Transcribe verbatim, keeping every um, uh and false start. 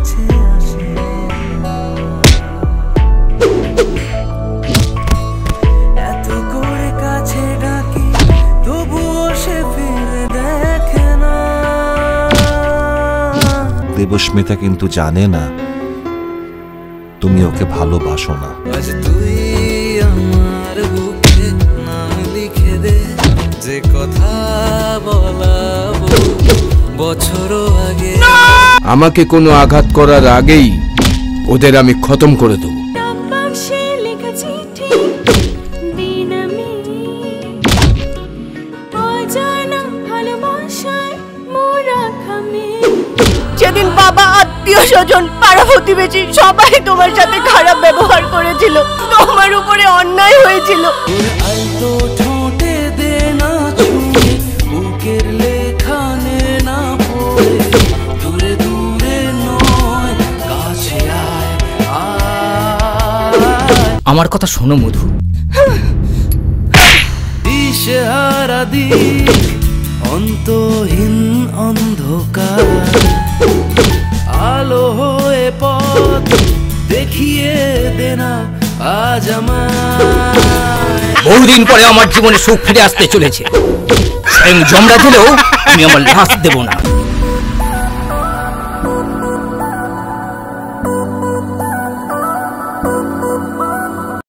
কাছে আসে এত করে কাছে ডাকি তবুও সে ফিরে দেখে না। দেবস্মিতা কিন্তু জানে না তুমি ওকে ভালোবাসো না। আজ তুই আমার বুকে নাম লিখে দে, যে কথা বলাবো বছর আগে। আমাকে কোনো আঘাত করার আগেই ওদের আমি খতম করে দেবো। যেদিন বাবা, আত্মীয় স্বজন, পাড়া প্রতিবেশী সবাই তোমার সাথে খারাপ ব্যবহার করেছিল, তোমার উপরে অন্যায় হয়েছিল, আলতো ঠোঁটে দে না ছুঁয়ে, বুকের লেখা নে না পড়ে, দূরে দূরে নয় কাছে আয় আয়। আমার কথা শোনো মধু। দিশেহারা দিক অন্তহীন অন্ধকার, আলো হয়ে পথ দেখিয়ে দে না আজ আমায়। বহুদিন পরে আমার জীবনে সুখ ফিরে আসতে চলেছে। জমরা দিলেও আমি আমার লাশ দেব না।